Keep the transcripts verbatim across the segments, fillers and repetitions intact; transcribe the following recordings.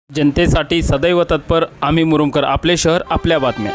जनतेसाठी सदैव तत्पर आम्ही मुरुमकर, आपले शहर आपल्या बातम्या।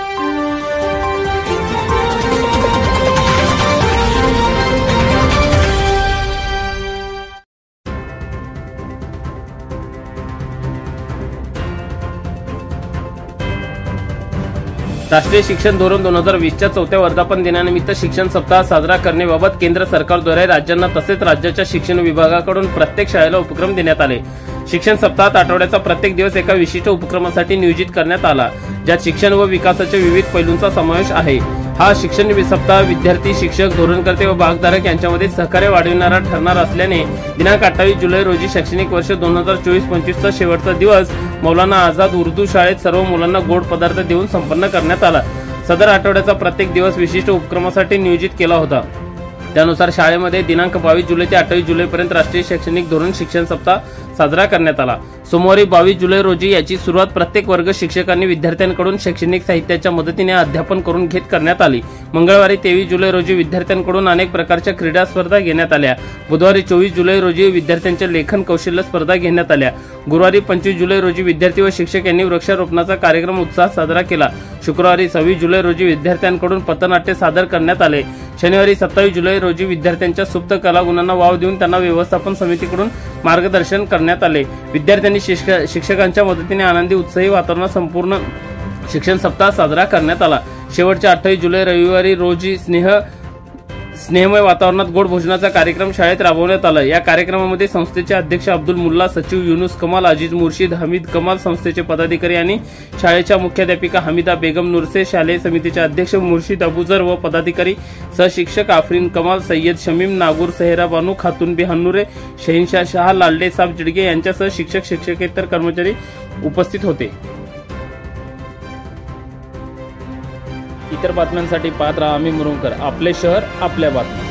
राष्ट्रीय शिक्षण धोरण दोन हजार वीसच्या चौथ्या वर्धापन दिनानिमित्त शिक्षण सप्ताह साजरा करण्याबाबत केंद्र सरकारद्वारे राज्यांना तसेच राज्याच्या शिक्षण विभागाकडून प्रत्येक शाळेला उपक्रम देण्यात आले। शिक्षण सप्ताहात आठवड्याचा प्रत्येक दिवस एका विशिष्ट उपक्रमासाठी नियोजित करण्यात आला, ज्यात शिक्षण व विकासाच्या विविध पैलूंचा समावेश आहे। हा शिक्षण सप्ताह विद्यार्थी, शिक्षक, धोरणकर्ते व भागधारक यांच्यामध्ये सहकार्य वाढविणारा ठरणार असल्याने दिनांक अठ्ठावीस जुलै रोजी शैक्षणिक वर्ष दोन हजार चोवीस पंचवीस चा शेवटचा दिवस मौलाना आझाद उर्दू शाळेत सर्व मुलांना गोड पदार्थ देऊन संपन्न करण्यात आला। सदर आठवड्याचा प्रत्येक दिवस विशिष्ट उपक्रमासाठी नियोजित केला होता। त्यानुसार शाळेमध्ये दिनांक बावीस जुलै ते अठ्ठावीस जुलै पर्यंत राष्ट्रीय शैक्षणिक धोरण शिक्षण सप्ताह साजरा करण्यात आला। सोमवारी बावीस जुलै रोजी याची सुरुवात प्रत्येक वर्ग शिक्षकांनी विद्यार्थ्यांकडून शैक्षणिक साहित्याच्या मदतीने अध्यापन करून घेत करण्यात आली। मंगळवारी तेवीस जुलै रोजी विद्यार्थ्यांकडून अनेक प्रकारच्या क्रीडा स्पर्धा घेण्यात आल्या। बुधवारी चोवीस जुलै रोजी विद्यार्थ्यांच्या लेखन कौशल्य स्पर्धा घेण्यात आल्या। गुरुवारी पंचवीस जुलै रोजी विद्यार्थी व शिक्षक यांनी वृक्षारोपणाचा कार्यक्रम उत्साहात साजरा केला। शुक्रवारी सव्वीस जुलै रोजी विद्यार्थ्यांकडून पथनाट्य सादर करण्यात आले। शनिवारी सत्तावीस जुलै रोजी विद्यार्थ्यांच्या सुप्त कलागुणांना वाव देऊन त्यांना व्यवस्थापन समितीकडून मार्गदर्शन करण्यात आले। विद्यार्थ्यांनी शिक्षकांच्या मदतीने आनंदी उत्साही वातावरणात संपूर्ण शिक्षण सप्ताह साजरा करण्यात आला। शेवटच्या अठ्ठावीस जुलै रविवारी रोजी स्नेह स्नेहमय वातावरणात गोड भोजनाचा कार्यक्रम शाळेत राबवण्यात आला। या कार्यक्रमामध्ये संस्थेचे अध्यक्ष अब्दुल मुल्ला, सचिव युनुस कमाल, अजीज मुर्शिद, हमीद कमाल, संस्थेचे पदाधिकारी आणि शाळेच्या मुख्याध्यापिका हमीदा बेगम नुरसे, शालेय समितीचे अध्यक्ष मुर्शिद अबुजर व पदाधिकारी, सहशिक्षक आफरीन कमाल, सय्यद शमीम, नागूर, सहेरा बानू, खातून बेहन्नुरे, शहीनशाह शाह, लालडे साब जिडगे यांच्यासह शिक्षक, शिक्षकेतर कर्मचारी उपस्थित होते। इतर बातम्यांसाठी पाहत राहा आम्ही मुरुमकर, आपले शहर आपल्या बातम्या।